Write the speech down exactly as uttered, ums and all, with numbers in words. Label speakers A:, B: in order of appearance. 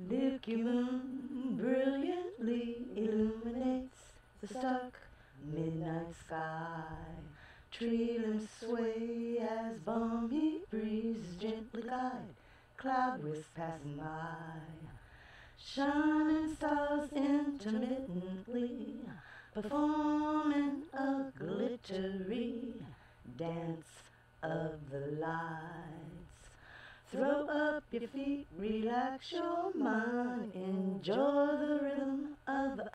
A: Milky moon brilliantly illuminates the stark midnight sky. Tree limbs sway as balmy breezes gently glide, cloud wisps passing by. Shining stars intermittently performing a glittery dance of the lights. Throw up your feet, relax your mind, enjoy the rhythm of